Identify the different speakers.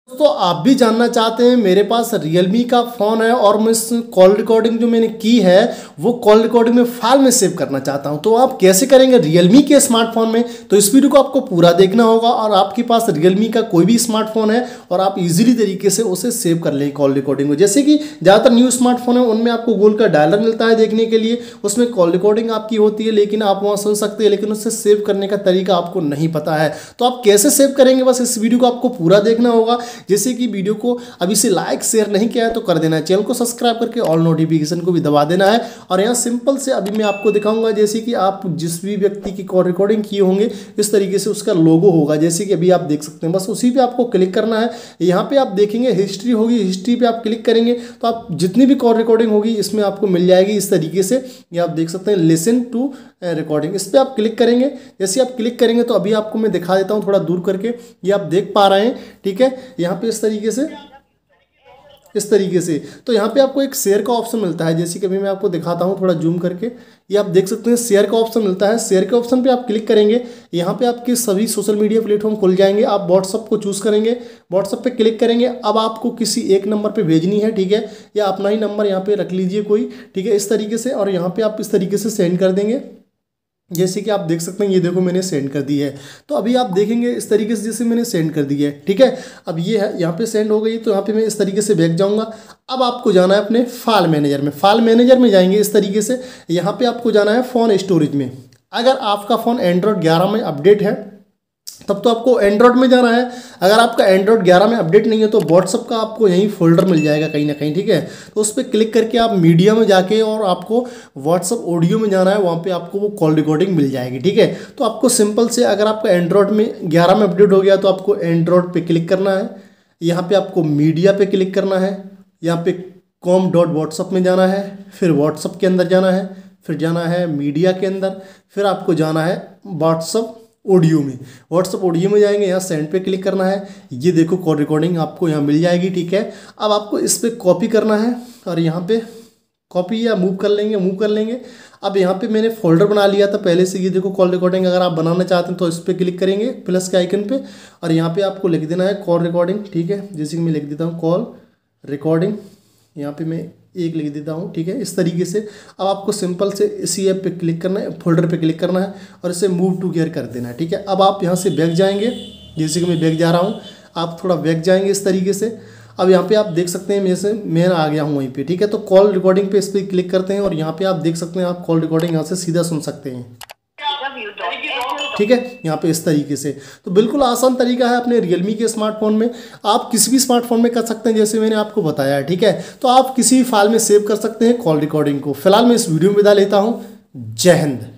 Speaker 1: तो आप भी जानना चाहते हैं, मेरे पास Realme का फ़ोन है और मैं इस कॉल रिकॉर्डिंग जो मैंने की है वो कॉल रिकॉर्डिंग में फाइल में सेव करना चाहता हूं, तो आप कैसे करेंगे Realme के स्मार्टफोन में। तो इस वीडियो को आपको पूरा देखना होगा और आपके पास Realme का कोई भी स्मार्टफोन है और आप इजीली तरीके से उसे सेव कर लें कॉल रिकॉर्डिंग में। जैसे कि ज़्यादातर न्यू स्मार्टफोन है उनमें आपको गूगल का डायलर मिलता है देखने के लिए, उसमें कॉल रिकॉर्डिंग आपकी होती है, लेकिन आप वहाँ सुन सकते हैं, लेकिन उससे सेव करने का तरीका आपको नहीं पता है। तो आप कैसे सेव करेंगे, बस इस वीडियो को आपको पूरा देखना होगा। जैसे कि वीडियो को अभी से लाइक शेयर नहीं किया है तो कर देना है, चैनल को सब्सक्राइब करके ऑल नोटिफिकेशन को भी दबा देना है। और यहाँ सिंपल से अभी मैं आपको दिखाऊंगा, जैसे कि आप जिस भी व्यक्ति की कॉल रिकॉर्डिंग किए होंगे इस तरीके से उसका लोगो होगा, जैसे कि अभी आप देख सकते हैं। बस उसी पे आपको क्लिक करना है। यहाँ पे आप देखेंगे हिस्ट्री होगी, हिस्ट्री पे आप क्लिक करेंगे तो आप जितनी भी कॉल रिकॉर्डिंग होगी इसमें आपको मिल जाएगी इस तरीके से। ये आप देख सकते हैं लिसन टू रिकॉर्डिंग, इस पर आप क्लिक करेंगे। जैसे आप क्लिक करेंगे तो अभी आपको मैं दिखा देता हूँ थोड़ा दूर करके, ये आप देख पा रहे हैं, ठीक है। यहाँ पे इस तरीके से तो यहाँ पे आपको एक शेयर का ऑप्शन मिलता है, जैसे कि अभी मैं आपको दिखाता हूँ थोड़ा जूम करके। ये आप देख सकते हैं शेयर का ऑप्शन मिलता है। शेयर के ऑप्शन पे आप क्लिक करेंगे, यहाँ पे आपके सभी सोशल मीडिया प्लेटफॉर्म खुल जाएंगे। आप व्हाट्सअप को चूज़ करेंगे, व्हाट्सअप पे क्लिक करेंगे। अब आपको किसी एक नंबर पे भेजनी है, ठीक है, या अपना ही नंबर यहाँ पे रख लीजिए कोई, ठीक है, इस तरीके से। और यहाँ पे आप इस तरीके से सेंड कर देंगे, जैसे कि आप देख सकते हैं। ये देखो मैंने सेंड कर दी है, तो अभी आप देखेंगे इस तरीके से जैसे मैंने सेंड कर दी है, ठीक है। अब ये है यहाँ पे सेंड हो गई, तो यहाँ पे मैं इस तरीके से बैक जाऊँगा। अब आपको जाना है अपने फाइल मैनेजर में, फाइल मैनेजर में जाएंगे इस तरीके से। यहाँ पे आपको जाना है फ़ोन स्टोरेज में। अगर आपका फ़ोन एंड्रॉयड 11 में अपडेट है तब तो आपको एंड्रॉयड में जाना है। अगर आपका एंड्रॉयड 11 में अपडेट नहीं है तो व्हाट्सअप का आपको यहीं फोल्डर मिल जाएगा कहीं ना कहीं, ठीक है। तो उस पर क्लिक करके आप मीडिया में जाके और आपको व्हाट्सअप ऑडियो में जाना है, वहाँ पे आपको वो कॉल रिकॉर्डिंग मिल जाएगी, ठीक है। तो आपको सिंपल से, अगर आपका एंड्रॉयड में 11 में अपडेट हो गया तो आपको एंड्रॉयड पर क्लिक करना है। यहाँ पर आपको मीडिया पर क्लिक करना है, यहाँ पे com.whatsapp में जाना है, फिर व्हाट्सअप के अंदर जाना है, फिर जाना है मीडिया के अंदर, फिर आपको जाना है व्हाट्सअप ऑडियो में। व्हाट्सअप ऑडियो में जाएंगे, यहाँ सेंड पे क्लिक करना है। ये देखो कॉल रिकॉर्डिंग आपको यहाँ मिल जाएगी, ठीक है। अब आपको इस पर कॉपी करना है और यहाँ पे कॉपी या मूव कर लेंगे। अब यहाँ पे मैंने फोल्डर बना लिया था पहले से, ये देखो कॉल रिकॉर्डिंग। अगर आप बनाना चाहते हैं तो इस पर क्लिक करेंगे प्लस के आइकन पे, और यहाँ पे आपको लिख देना है कॉल रिकॉर्डिंग, ठीक है। जैसे कि मैं लिख देता हूँ कॉल रिकॉर्डिंग, यहाँ पे मैं एक लिख देता हूँ, ठीक है, इस तरीके से। अब आपको सिंपल से इसी ऐप पे क्लिक करना है, फोल्डर पे क्लिक करना है और इसे मूव टू गियर कर देना है, ठीक है। अब आप यहाँ से बैक जाएंगे, जैसे कि मैं बैक जा रहा हूँ, आप थोड़ा बैक जाएंगे इस तरीके से। अब यहाँ पे आप देख सकते हैं मैं आ गया हूँ वहीं पे, ठीक है। तो कॉल रिकॉर्डिंग पे इस पर क्लिक करते हैं और यहाँ पे आप देख सकते हैं आप कॉल रिकॉर्डिंग यहाँ से सीधा सुन सकते हैं, ठीक है, यहाँ पे इस तरीके से। तो बिल्कुल आसान तरीका है अपने Realme के स्मार्टफोन में, आप किसी भी स्मार्टफोन में कर सकते हैं जैसे मैंने आपको बताया है, ठीक है। तो आप किसी भी फाइल में सेव कर सकते हैं कॉल रिकॉर्डिंग को। फिलहाल मैं इस वीडियो में विदा लेता हूँ। जय हिंद।